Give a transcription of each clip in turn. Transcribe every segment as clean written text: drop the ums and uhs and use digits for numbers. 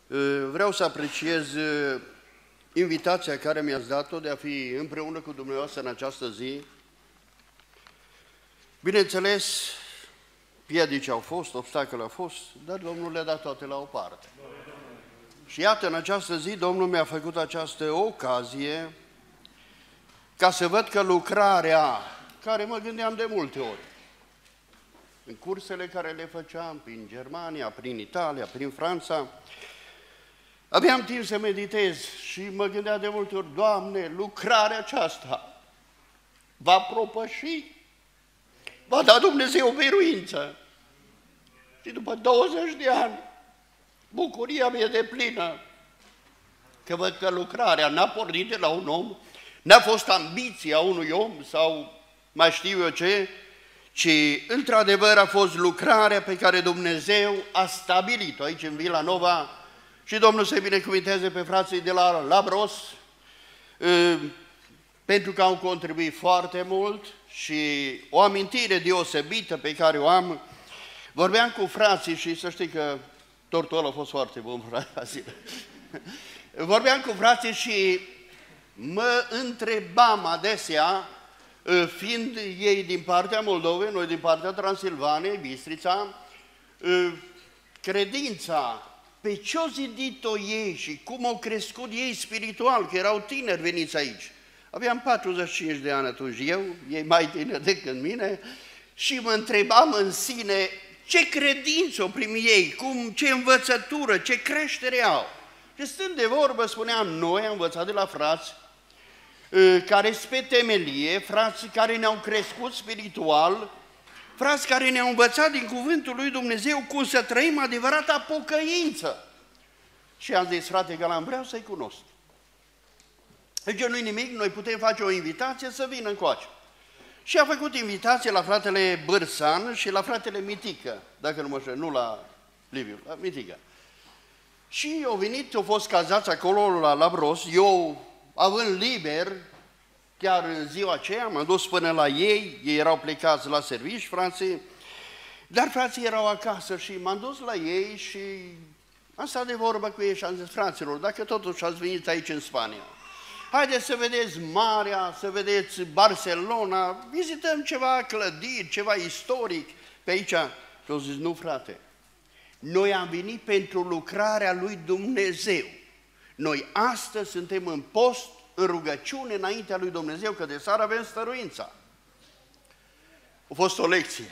Vreau să apreciez invitația care mi-ați dat-o de a fi împreună cu dumneavoastră în această zi. Bineînțeles, piedici au fost, obstacole au fost, dar Domnul le-a dat toate la o parte. Și iată, în această zi, Domnul mi-a făcut această ocazie ca să văd că lucrarea, care mă gândeam de multe ori, în cursele care le făceam prin Germania, prin Italia, prin Franța, aveam timp să meditez și mă gândeam de multe ori, Doamne, lucrarea aceasta va propăși, va da Dumnezeu biruință. Și după 20 de ani, bucuria mea de plină, că văd că lucrarea n-a pornit de la un om, n-a fost ambiția unui om sau mai știu eu ce, ci într-adevăr a fost lucrarea pe care Dumnezeu a stabilit-o aici în Vila Nova. Și Domnul să binecuvinteze pe frații de la Labros, pentru că au contribuit foarte mult și o amintire deosebită pe care o am. Vorbeam cu frații și să știi că tortul ăla a fost foarte bun, frații. Vorbeam cu frații și mă întrebam adesea, fiind ei din partea Moldovei, noi din partea Transilvaniei, Bistrița, credința, pe ce-o zidit-o ei și cum au crescut ei spiritual, că erau tineri veniți aici. Aveam 45 de ani atunci eu, ei mai tineri decât mine, și mă întrebam în sine ce credință o primi ei, ce învățătură, ce creștere au. Și stând de vorbă, spuneam, noi am învățat de la frați care sunt pe temelie, frați care ne-au crescut spiritual, frați care ne-au învățat din cuvântul lui Dumnezeu cum să trăim adevărata pocăință. Și am zis, frate Galan, vreau să-i cunosc. Deci nu-i nimic, noi putem face o invitație să vină încoace. Și a făcut invitație la fratele Bârsan și la fratele Mitică, dacă nu mă știu, nu la Liviu, la Mitică. Și au venit, au fost cazați acolo la Labros, eu având liber, chiar în ziua aceea, m-am dus până la ei erau plecați la servici, frații, dar frații erau acasă și m-am dus la ei și am stat de vorbă cu ei și am zis, fraților, dacă totuși ați venit aici în Spania, haideți să vedeți marea, să vedeți Barcelona, vizităm ceva clădiri, ceva istoric pe aici. Și au zis, nu frate, noi am venit pentru lucrarea lui Dumnezeu. Noi astăzi suntem în post, în rugăciune înaintea lui Dumnezeu, că de seară avem stăruința. A fost o lecție.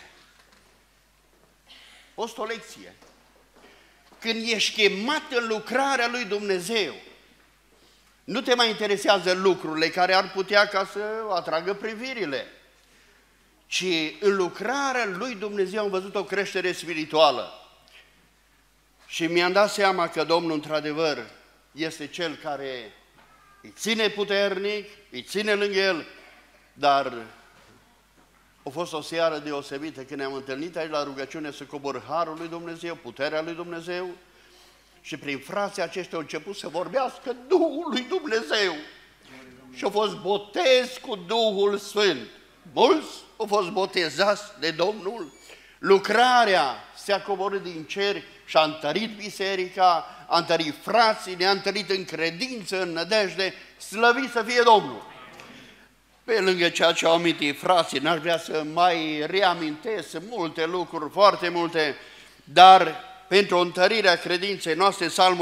A fost o lecție. Când ești chemat în lucrarea lui Dumnezeu, nu te mai interesează lucrurile care ar putea ca să atragă privirile, ci în lucrarea lui Dumnezeu am văzut o creștere spirituală. Și mi-am dat seama că Domnul, într-adevăr, este Cel care îi ține puternic, îi ține lângă El, dar a fost o seară deosebită când ne-am întâlnit aici la rugăciune să coboră harul lui Dumnezeu, puterea lui Dumnezeu și prin frații aceștia au început să vorbească Duhul lui Dumnezeu și au fost botez cu Duhul Sfânt. Mulți au fost botezați de Domnul, lucrarea se-a coborât din cer și a întărit biserica, a întărit frații, ne-a întărit în credință, în nădejde, slăvit să fie Domnul. Pe lângă ceea ce au amintit frații, n-aș vrea să mai reamintesc multe lucruri, foarte multe, dar pentru întărirea credinței noastre, Psalmul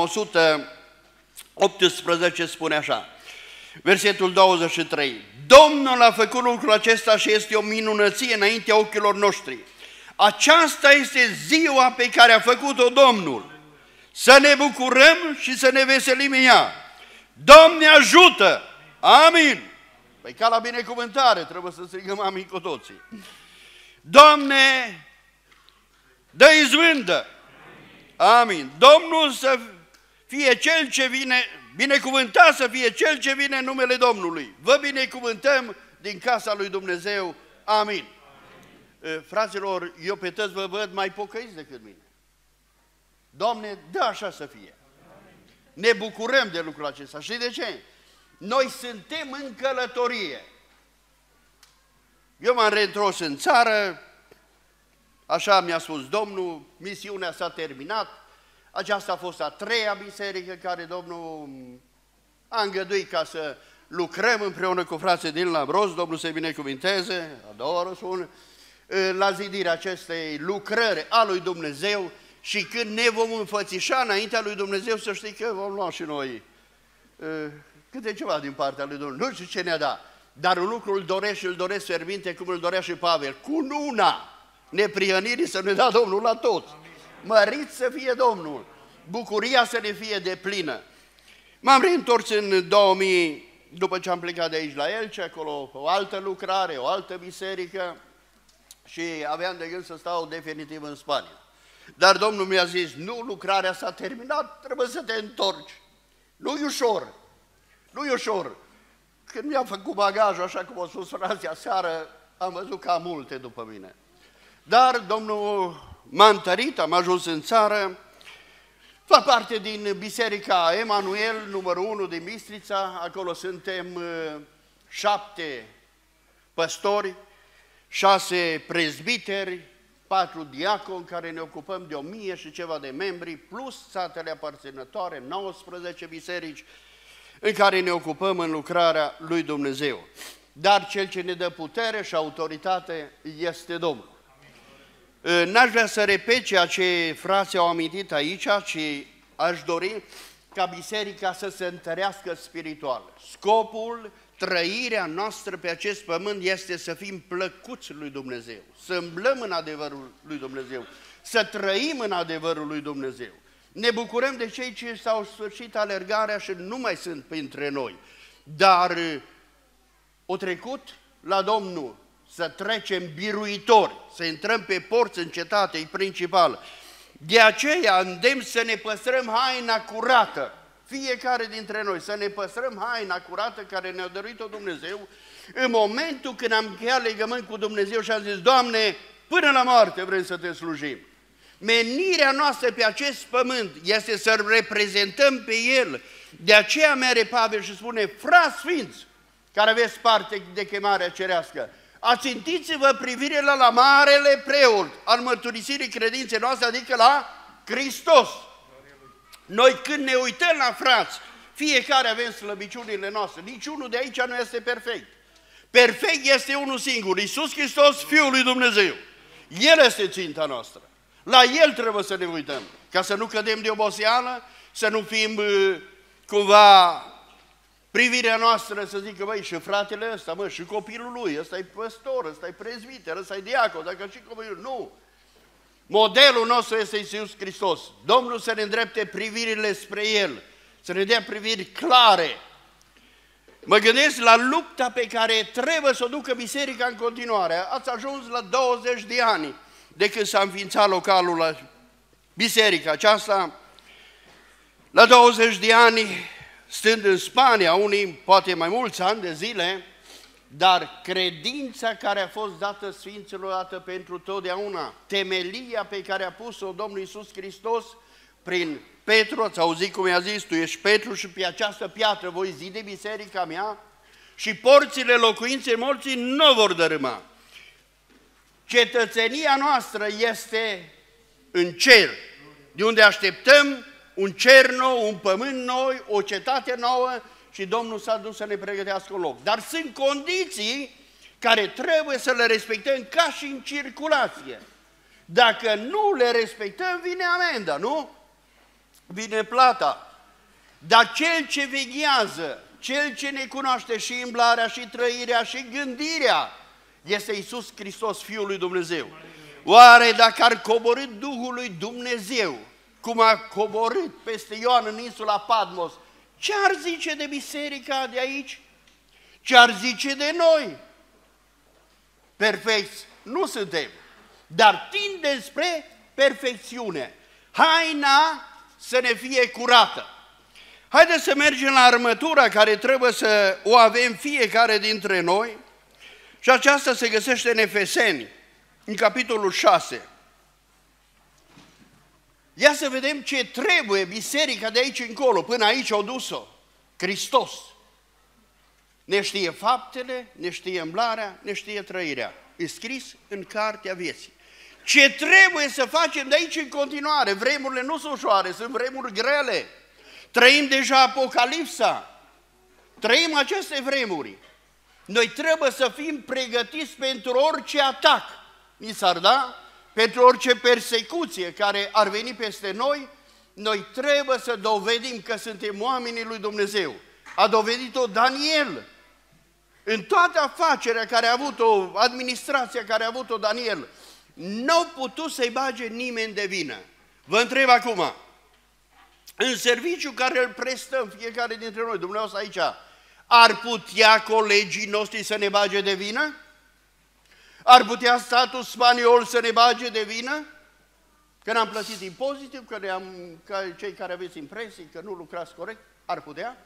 118 spune așa, versetul 23, Domnul a făcut lucrul acesta și este o minunăție înaintea ochilor noștri. Aceasta este ziua pe care a făcut-o Domnul. Să ne bucurăm și să ne veselim în ea. Doamne ajută! Amin! Păi ca la binecuvântare trebuie să strigăm amin cu toții. Doamne, dă izbândă! Amin! Domnul să fie Cel ce vine, binecuvântat să fie Cel ce vine în numele Domnului. Vă binecuvântăm din casa lui Dumnezeu. Amin! Fraților, eu pe toți vă văd mai pocăiți decât mine. Doamne, dă așa să fie. Ne bucurăm de lucrul acesta. Și de ce? Noi suntem în călătorie. Eu m-am reîntors în țară, așa mi-a spus Domnul, misiunea s-a terminat, Aceasta a fost a treia biserică care Domnul a îngăduit ca să lucrăm împreună cu frații din Labros, Domnul să-i binecuvinteze, a doua oră spun, la zidirea acestei lucrări a lui Dumnezeu și când ne vom înfățișa înaintea lui Dumnezeu, să știi că vom lua și noi câte ceva din partea lui Dumnezeu. Nu știu ce ne-a dat, dar un lucru îl doresc și îl doresc fierbinte, cum îl dorea și Pavel, cu nuna neprihănirii să ne dea Domnul la toți. Mărit să fie Domnul, bucuria să ne fie deplină. M-am reîntors în 2000, după ce am plecat de aici la Elce, acolo o altă lucrare, o altă biserică și aveam de gând să stau definitiv în Spania. Dar Domnul mi-a zis, nu, lucrarea s-a terminat, trebuie să te întorci. Nu-i ușor, nu-i ușor. Când mi-am făcut bagajul, așa cum a spus frații aseară, am văzut că am multe după mine. Dar Domnul m-a întărit, am ajuns în țară, fac parte din Biserica Emanuel, numărul 1 din Bistrița, acolo suntem 7 păstori, 6 prezbiteri, 4 diaconi care ne ocupăm de 1000 și ceva de membri, plus satele aparținătoare, 19 biserici în care ne ocupăm în lucrarea lui Dumnezeu. Dar Cel ce ne dă putere și autoritate este Domnul. N-aș vrea să repet ceea ce frații au amintit aici, ci aș dori ca biserica să se întărească spiritual. Scopul, trăirea noastră pe acest pământ este să fim plăcuți lui Dumnezeu, să îmblăm în adevărul lui Dumnezeu, să trăim în adevărul lui Dumnezeu. Ne bucurăm de cei ce s-au sfârșit alergarea și nu mai sunt printre noi, dar o trecut la Domnul, să trecem biruitori, să intrăm pe porți în cetate, e principal. De aceea îndemn să ne păstrăm haina curată, fiecare dintre noi, să ne păstrăm haina curată care ne-a dăruit-o Dumnezeu în momentul când am încheiat legământ cu Dumnezeu și am zis, Doamne, până la moarte vrem să te slujim. Menirea noastră pe acest pământ este să-L reprezentăm pe El. De aceea mere Pavel și spune, frați sfinți, care aveți parte de chemarea cerească, ațintiți-vă privirea la marele preot al mărturisirii credinței noastre, adică la Hristos. Noi când ne uităm la frați, fiecare avem slăbiciunile noastre, niciunul de aici nu este perfect. Perfect este unul singur, Iisus Hristos, Fiul lui Dumnezeu. El este ținta noastră. La El trebuie să ne uităm, ca să nu cădem de oboseală, să nu fim cumva privirea noastră să zică, băi, și fratele ăsta, mă, și copilul lui, ăsta e păstor, ăsta e prezbiter, ăsta e diacon, dacă și copilul, nu. Modelul nostru este Iisus Hristos. Domnul să ne îndrepte privirile spre El, să ne dea priviri clare. Mă gândesc la lupta pe care trebuie să o ducă biserica în continuare. Ați ajuns la 20 de ani de când s-a înființat localul la biserica aceasta. La 20 de ani, stând în Spania, unii poate mai mulți ani de zile, dar credința care a fost dată Sfinților dată pentru totdeauna, temelia pe care a pus-o Domnul Iisus Hristos prin Petru, ați auzit cum i-a zis, tu ești Petru și pe această piatră voi zide biserica mea și porțile locuinței morții nu vor dărâma. Cetățenia noastră este în cer, de unde așteptăm un cer nou, un pământ nou, o cetate nouă și Domnul s-a dus să ne pregătească un loc. Dar sunt condiții care trebuie să le respectăm ca și în circulație. Dacă nu le respectăm, vine amenda, nu? Vine plata. Dar cel ce veghează, cel ce ne cunoaște și umblarea, și trăirea, și gândirea, este Iisus Hristos, Fiul lui Dumnezeu. Oare dacă ar coborî Duhul lui Dumnezeu, cum a coborât peste Ioan în insula Patmos, ce ar zice de biserica de aici? Ce ar zice de noi? Perfecți nu suntem, dar tindem spre perfecțiune. Haina să ne fie curată. Haideți să mergem la armătura care trebuie să o avem fiecare dintre noi și aceasta se găsește în Efeseni, în capitolul 6. Ia să vedem ce trebuie biserica de aici încolo, până aici o dus-o. Hristos. Ne știe faptele, ne știe umblarea, ne știe trăirea. E scris în cartea vieții. ce trebuie să facem de aici în continuare. Vremurile nu sunt ușoare, sunt vremuri grele. Trăim deja Apocalipsa. Trăim aceste vremuri. Noi trebuie să fim pregătiți pentru orice atac ni s-ar da, pentru orice persecuție care ar veni peste noi. Noi trebuie să dovedim că suntem oamenii lui Dumnezeu. A dovedit-o Daniel. În toată afacerea care a avut-o, administrația care a avut-o Daniel, nu a putut să-i bage nimeni de vină. Vă întreb acum, în serviciul care îl prestăm fiecare dintre noi, dumneavoastră aici, ar putea colegii noștri să ne bage de vină? Ar putea statul spaniol să ne bage de vină? Că n-am plătit impozite, că cei care aveți impresii că nu lucrați corect? Ar putea?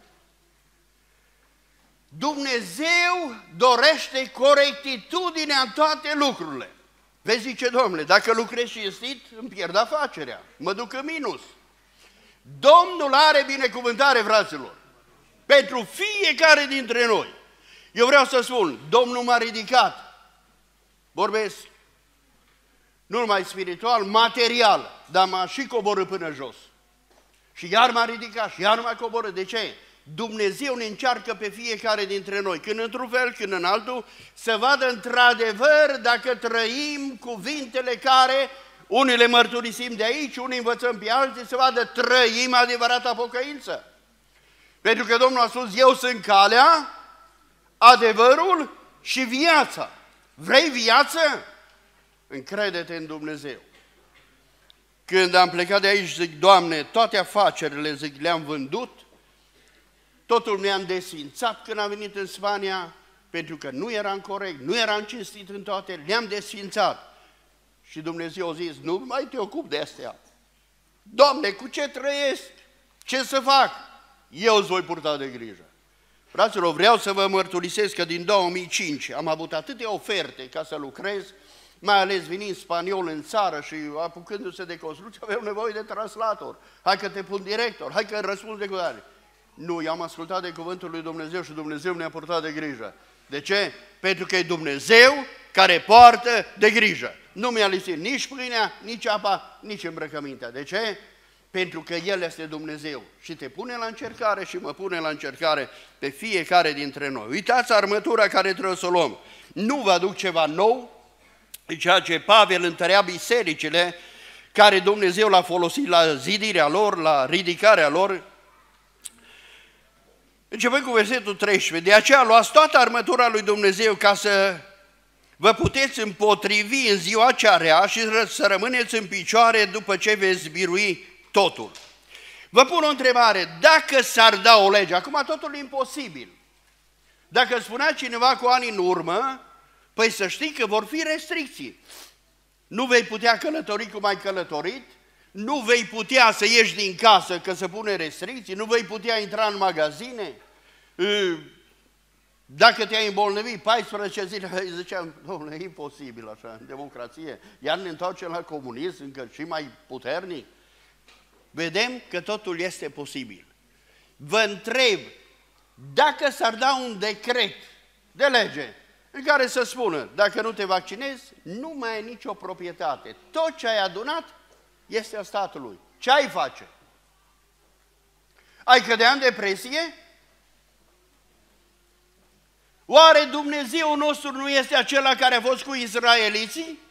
Dumnezeu dorește corectitudinea în toate lucrurile. Vezi, zice, Domnule, dacă lucrezi cinstit, îmi pierd afacerea, mă duc în minus. Domnul are binecuvântare, fraților, pentru fiecare dintre noi. Eu vreau să spun, Domnul m-a ridicat, vorbesc nu numai spiritual, material, dar m-a și coborât până jos. Și iar m-a ridicat și iar m-a coborât. De ce? Dumnezeu ne încearcă pe fiecare dintre noi, când într-un fel, când în altul, să vadă într-adevăr dacă trăim cuvintele care unii le mărturisim de aici, unii învățăm pe alții, să vadă trăim adevărata pocăință. Pentru că Domnul a spus, eu sunt calea, adevărul și viața. Vrei viață? Încrede-te în Dumnezeu. Când am plecat de aici, zic, Doamne, toate afacerile, zic, le-am vândut, totul mi-am desfințat când am venit în Spania, pentru că nu eram corect, nu eram cinstit în toate, le-am desfințat. Și Dumnezeu a zis, nu mai te ocup de astea. Doamne, cu ce trăiesc? Ce să fac? Eu îți voi purta de grijă. Fraților, vreau să vă mărturisesc că din 2005 am avut atâtea oferte ca să lucrez, mai ales venind spaniol în țară și apucându-se de construcție, aveau nevoie de translator. Hai că te pun director, hai că răspunzi de cuvântare. Nu, eu am ascultat de cuvântul lui Dumnezeu și Dumnezeu ne-a purtat de grijă. De ce? Pentru că e Dumnezeu care poartă de grijă. Nu mi-a lipsit nici pâinea, nici apa, nici îmbrăcămintea. De ce? Pentru că El este Dumnezeu și te pune la încercare și mă pune la încercare pe fiecare dintre noi. Uitați armătura care trebuie să o luăm. Nu vă aduc ceva nou, ceea ce Pavel întărea bisericile care Dumnezeu l-a folosit la zidirea lor, la ridicarea lor. Începând cu versetul 13, de aceea luați toată armătura lui Dumnezeu ca să vă puteți împotrivi în ziua cea rea și să rămâneți în picioare după ce veți birui totul. Vă pun o întrebare, dacă s-ar da o lege, acum totul e imposibil. Dacă spunea cineva cu ani în urmă, păi să știi că vor fi restricții. Nu vei putea călători cum ai călătorit, nu vei putea să ieși din casă că se pune restricții, nu vei putea intra în magazine. Dacă te-ai îmbolnăvit 14 zile, ziceam, domnule, e imposibil așa, în democrație, iar ne întoarcem la comunism, încă și mai puternic. Vedem că totul este posibil. Vă întreb, dacă s-ar da un decret de lege în care să spună, dacă nu te vaccinezi, nu mai ai nicio proprietate. Tot ce ai adunat este a statului. Ce ai face? Ai cădea în depresie? Oare Dumnezeu nostru nu este acela care a fost cu izraeliții?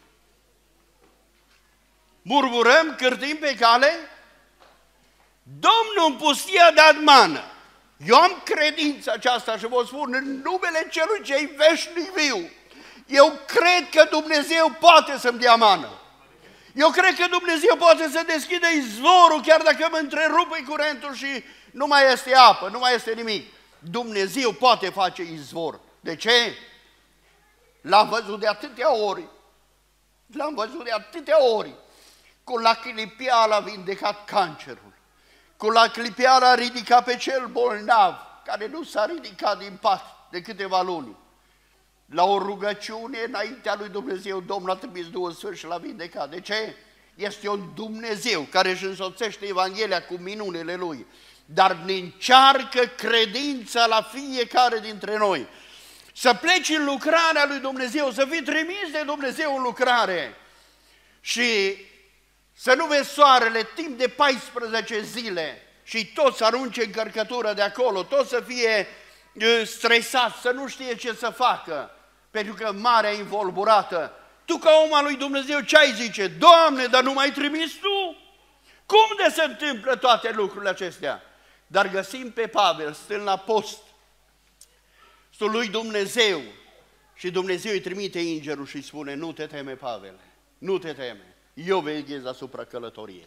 Murmurăm, cârtim pe cale? Domnul în pustie a dat mană. Eu am credința aceasta și vă spun în numele Celui ce-i veșnic viu. Eu cred că Dumnezeu poate să-mi dea mană. Eu cred că Dumnezeu poate să deschidă izvorul chiar dacă mă întrerupe curentul și nu mai este apă, nu mai este nimic. Dumnezeu poate face izvor. De ce? L-am văzut de atâtea ori. L-am văzut de atâtea ori. Cu la clipială a vindecat cancerul. Cu la clipială a ridicat pe cel bolnav, care nu s-a ridicat din pat de câteva luni. La o rugăciune înaintea lui Dumnezeu, Domnul a trimis Duhul Sfânt și l-a vindecat. De ce? Este un Dumnezeu care își însoțește Evanghelia cu minunile Lui, dar ne încearcă credința la fiecare dintre noi. Să pleci în lucrarea lui Dumnezeu, să fii trimis de Dumnezeu în lucrare. și să nu vezi soarele timp de 14 zile și toți să arunce încărcătură de acolo, toți să fie stresați, să nu știe ce să facă, pentru că marea e învolburată. Tu ca om al lui Dumnezeu ce ai zice? Doamne, dar nu m-ai trimis Tu? Cum de se întâmplă toate lucrurile acestea? Dar găsim pe Pavel stând la post, stând lui Dumnezeu, și Dumnezeu îi trimite îngerul și îi spune: nu te teme, Pavel, nu te teme, eu veghez asupra călătoriei.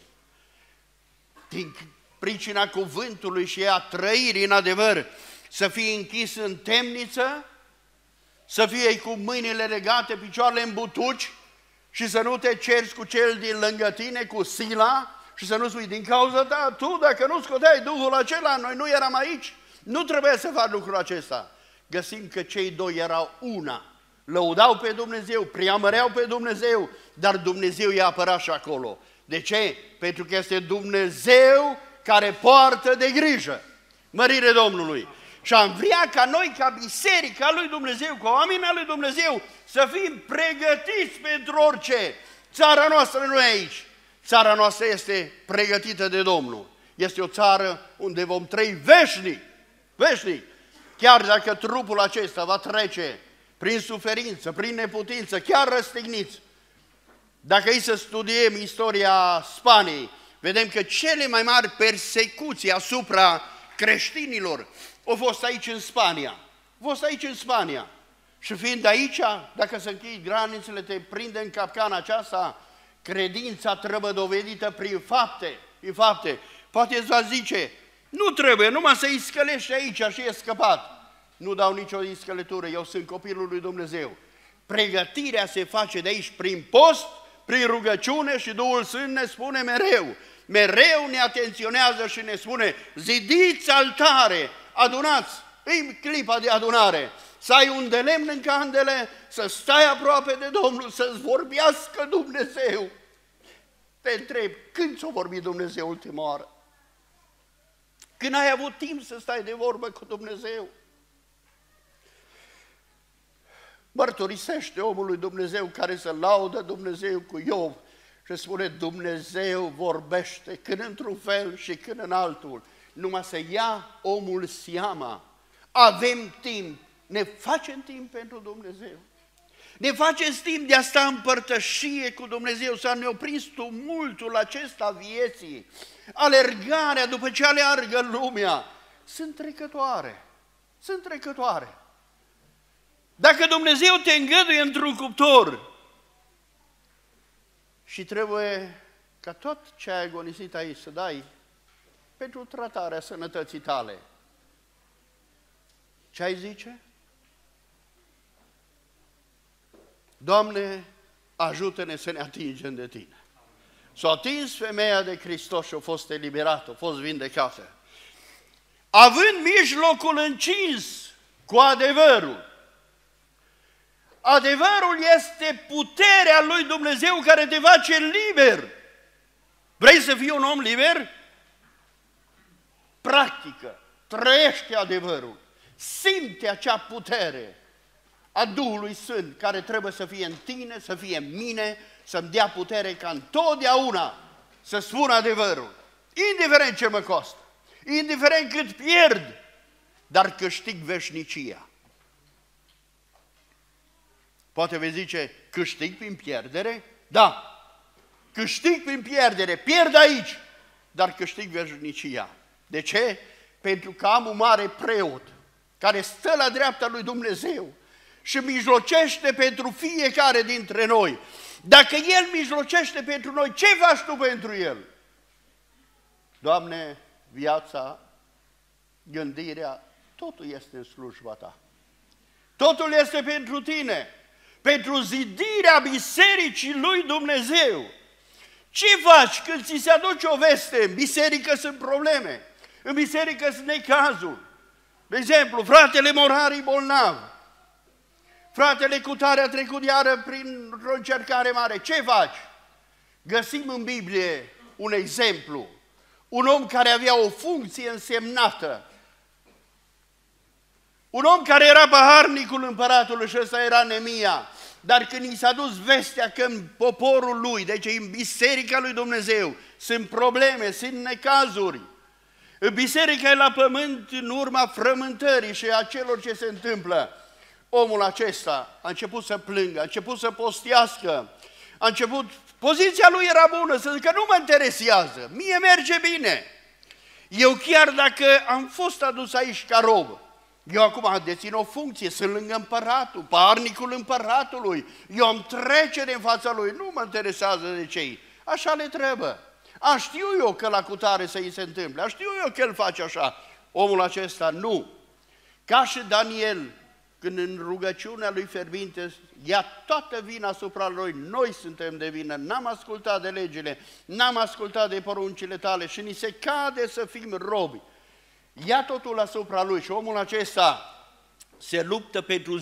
Din pricina cuvântului și a trăirii în adevăr, să fii închis în temniță, să fii cu mâinile legate, picioarele în butuci și să nu te ceri cu cel din lângă tine, cu Sila, și să nu spui din cauza ta, tu dacă nu scoteai Duhul acela, noi nu eram aici, nu trebuia să faci lucrul acesta. Găsim că cei doi erau una, lăudau pe Dumnezeu, preamăreau pe Dumnezeu, dar Dumnezeu i-a apărat și acolo. De ce? Pentru că este Dumnezeu care poartă de grijă. Mărire Domnului! Și am vrea ca noi, ca biserica lui Dumnezeu, ca oamenii lui Dumnezeu, să fim pregătiți pentru orice. Țara noastră nu e aici. Țara noastră este pregătită de Domnul. Este o țară unde vom trăi veșnic. Veșnic. Chiar dacă trupul acesta va trece prin suferință, prin neputință, chiar răstigniți. Dacă e să studiem istoria Spaniei, vedem că cele mai mari persecuții asupra creștinilor au fost aici în Spania. Au fost aici în Spania. Și fiind aici, dacă să închei granițele, te prinde în capcana aceasta, credința trebuie dovedită prin fapte. Prin fapte. Poate îți va zice, nu trebuie, numai să-i scălești aici și e scăpat. Nu dau nicio iscăletură, eu sunt copilul lui Dumnezeu. Pregătirea se face de aici prin post, prin rugăciune și Duhul Sfânt ne spune mereu. Mereu ne atenționează și ne spune, zidiți altare, adunați, în clipa de adunare, să ai un de lemn în candele, să stai aproape de Domnul, să-ți vorbească Dumnezeu. Te întreb, când ți-a vorbit Dumnezeu ultima oară? Când ai avut timp să stai de vorbă cu Dumnezeu? Mărturisește omul lui Dumnezeu care să laudă Dumnezeu cu Iov și spune, Dumnezeu vorbește când într-un fel și când în altul. Numai să ia omul seama. Avem timp, ne facem timp pentru Dumnezeu. Ne facem timp de a sta în părtășie cu Dumnezeu, să ne oprins tumultul acesta vieții. Alergarea după ce aleargă lumea. Sunt trecătoare, sunt trecătoare. Dacă Dumnezeu te îngăduie într-un cuptor și trebuie ca tot ce ai agonisit aici să dai pentru tratarea sănătății tale, ce ai zice? Doamne, ajută-ne să ne atingem de Tine. S-a atins femeia de Hristos și a fost eliberată, a fost vindecată. Având mijlocul încins cu adevărul, adevărul este puterea lui Dumnezeu care te face liber. Vrei să fii un om liber? Practică, trăiește adevărul, simte acea putere a Duhului Sfânt care trebuie să fie în tine, să fie în mine, să-mi dea putere ca întotdeauna să spun adevărul. Indiferent ce mă costă, indiferent cât pierd, dar câștig veșnicia. Poate vei zice, câștig prin pierdere? Da, câștig prin pierdere, pierd aici, dar câștig veșnicia. De ce? Pentru că am un mare preot care stă la dreapta lui Dumnezeu și mijlocește pentru fiecare dintre noi. Dacă El mijlocește pentru noi, ce faci tu pentru El? Doamne, viața, gândirea, totul este în slujba Ta. Totul este pentru Tine, pentru zidirea bisericii lui Dumnezeu. Ce faci când ți se aduce o veste? În biserică sunt probleme, în biserică sunt necazuri. De exemplu, fratele Morari bolnav, fratele Cutare a trecut iară printr-o încercare mare. Ce faci? Găsim în Biblie un exemplu. Un om care avea o funcție însemnată. Un om care era paharnicul împăratului și ăsta era Nemia. dar când i s-a dus vestea că în poporul lui, deci în biserica lui Dumnezeu, sunt probleme, sunt necazuri, biserica e la pământ în urma frământării și a celor ce se întâmplă, omul acesta a început să plângă, a început să postească, a început, poziția lui era bună, să zică nu mă interesează, mie merge bine. Eu chiar dacă am fost adus aici ca rob, eu acum dețin o funcție, sunt lângă împăratul, parnicul împăratului, eu am trecere în fața lui, nu mă interesează de cei, așa le trebuie. Știu eu că la cutare să îi se întâmple, știu eu că el face așa. Omul acesta nu. Ca și Daniel, când în rugăciunea lui fierbinte ia toată vina asupra lui, noi suntem de vină, n-am ascultat de legile, n-am ascultat de poruncile tale și ni se cade să fim robi. Ia totul asupra lui și omul acesta se luptă pentru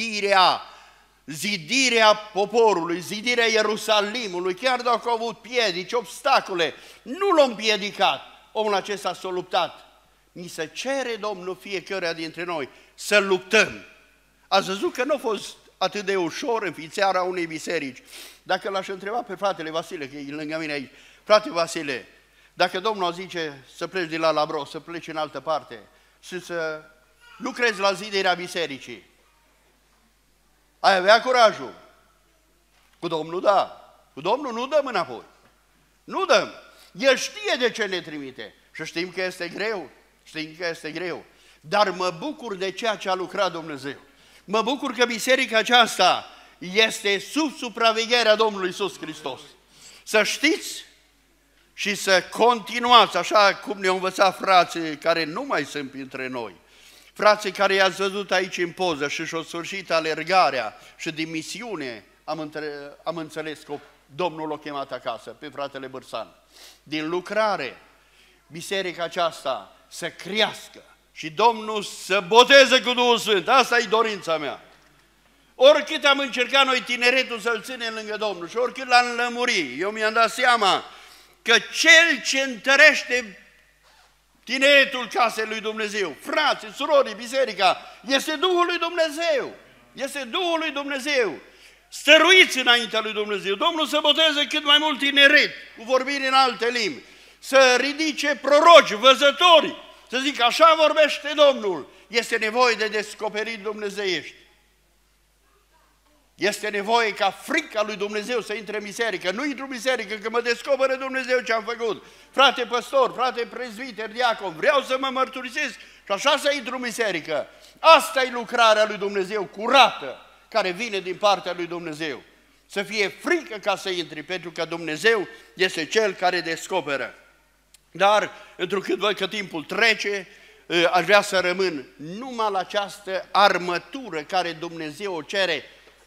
zidirea poporului, zidirea Ierusalimului, chiar dacă au avut piedici, obstacole, nu l-au împiedicat. Omul acesta s-a luptat. Ni se cere, Domnul, fiecăruia dintre noi să luptăm. Ați văzut că nu a fost atât de ușor înființarea unei biserici. Dacă l-aș întreba pe fratele Vasile, că e lângă mine aici, frate Vasile, dacă Domnul zice să pleci de la Labros, să pleci în altă parte și să lucrezi la zidirea bisericii, ai avea curajul? Cu Domnul da, cu Domnul nu dăm înapoi. Nu dăm. El știe de ce ne trimite și știm că este greu, știm că este greu, dar mă bucur de ceea ce a lucrat Dumnezeu. Mă bucur că biserica aceasta este sub supravegherea Domnului Iisus Hristos. Să știți și să continuați, așa cum ne-au învățat frații care nu mai sunt printre noi, frații care i-ați văzut aici în poză și și-au sfârșit alergarea și din misiune, am înțeles că Domnul l-a chemat acasă, pe fratele Bârsan. Din lucrare, biserica aceasta să crească și Domnul să boteze cu Duhul Sfânt. Asta e dorința mea. Oricât am încercat noi tineretul să-l ținem lângă Domnul și oricât l-am lămurit, eu mi-am dat seama că cel ce întărește tineretul casei lui Dumnezeu, frații, surorii, biserica, este Duhul lui Dumnezeu. Este Duhul lui Dumnezeu. Stăruiți înaintea lui Dumnezeu. Domnul să boteze cât mai mult tineret, cu vorbiri în alte limbi, să ridice proroci, văzători, să zic așa vorbește Domnul. Este nevoie de descoperiri dumnezeiești. Este nevoie ca frica lui Dumnezeu să intre în biserică. Nu intru în biserică, că mă descoperă Dumnezeu ce am făcut. Frate păstor, frate prezbiter, diacon, vreau să mă mărturisesc și așa să intru în biserică. Asta e lucrarea lui Dumnezeu curată, care vine din partea lui Dumnezeu. Să fie frică ca să intri, pentru că Dumnezeu este Cel care descoperă. Dar, întrucât văd că timpul trece, aș vrea să rămân numai la această armătură care Dumnezeu o cere.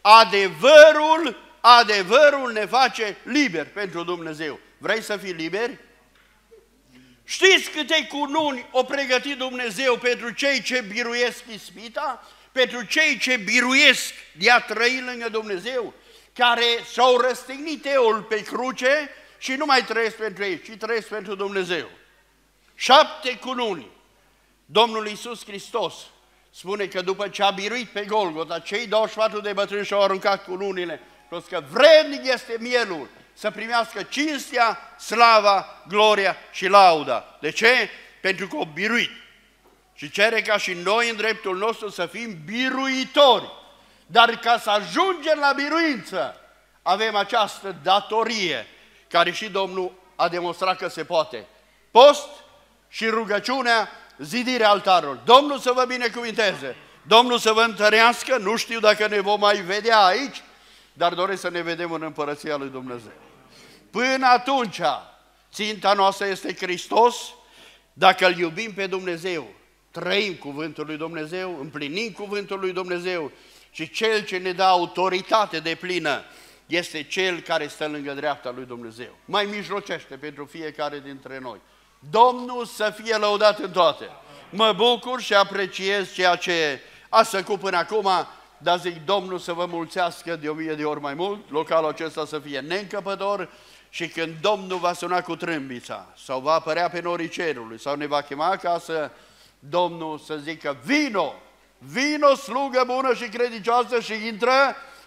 Adevărul ne face liberi pentru Dumnezeu. Vrei să fii liberi? Știți câte cununi o pregătit Dumnezeu pentru cei ce biruiesc ispita? Pentru cei ce biruiesc de a trăi lângă Dumnezeu? Care s-au răstignit eul pe cruce și nu mai trăiesc pentru ei, ci trăiesc pentru Dumnezeu. 7 cununi. Domnul Iisus Hristos spune că după ce a biruit pe Golgota, cei 24 de bătrâni și-au aruncat cununile, pentru că vrednic este mielul să primească cinstea, slava, gloria și lauda. De ce? Pentru că au biruit. Și cere ca și noi în dreptul nostru să fim biruitori. Dar ca să ajungem la biruință, avem această datorie, care și Domnul a demonstrat că se poate. Post și rugăciunea, zidirea altarului. Domnul să vă binecuvinteze, Domnul să vă întărească, nu știu dacă ne vom mai vedea aici, dar doresc să ne vedem în Împărăția lui Dumnezeu. Până atunci, ținta noastră este Hristos, dacă îl iubim pe Dumnezeu, trăim cuvântul lui Dumnezeu, împlinim cuvântul lui Dumnezeu și Cel ce ne dă autoritate deplină este Cel care stă lângă dreapta lui Dumnezeu. Mai mijlocește pentru fiecare dintre noi. Domnul să fie lăudat în toate. Mă bucur și apreciez ceea ce ați făcut până acum, dar zic Domnul să vă mulțească de 1000 de ori mai mult, localul acesta să fie neîncăpător și când Domnul va suna cu trâmbița sau va apărea pe norii cerului sau ne va chema acasă, Domnul să zică vino, vino slugă bună și credincioasă și intră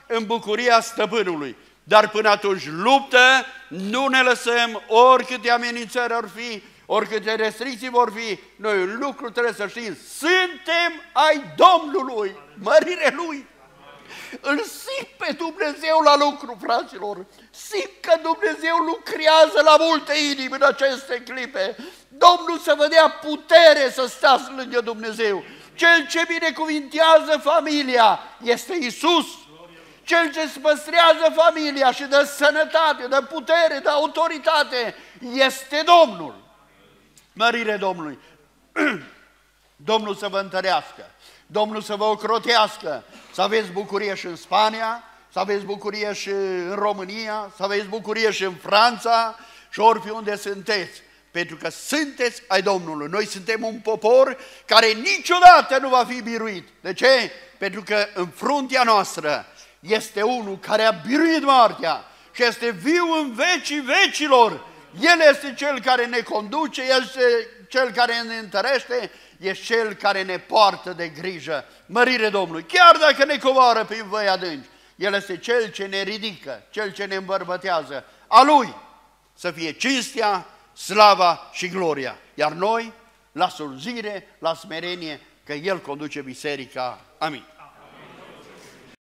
în bucuria stăpânului. Dar până atunci luptă, nu ne lăsăm, oricâte amenințări ar fi, oricâte restricții vor fi, noi un lucru trebuie să știm, suntem ai Domnului, mărire Lui. Îl simt pe Dumnezeu la lucru, fraților. Simt că Dumnezeu lucrează la multe inimi în aceste clipe. Domnul să vă dea putere să stați lângă Dumnezeu. Cel ce binecuvintează familia este Iisus. Cel ce îți păstrează familia și dă sănătate, dă putere, dă autoritate, este Domnul. Mărire Domnului. Domnul să vă întărească. Domnul să vă ocrotească, să aveți bucurie și în Spania, să aveți bucurie și în România, să aveți bucurie și în Franța și oriunde sunteți, pentru că sunteți ai Domnului. Noi suntem un popor care niciodată nu va fi biruit. De ce? Pentru că în fruntea noastră este unul care a biruit moartea și este viu în vecii vecilor. El este Cel care ne conduce, El este Cel care ne întărește, este Cel care ne poartă de grijă. Mărire Domnului! Chiar dacă ne coboară prin văi adânci, El este Cel ce ne ridică, Cel ce ne îmbărbătează. A Lui să fie cinstea, slava și gloria. Iar noi, la slujire, la smerenie, că El conduce biserica. Amin.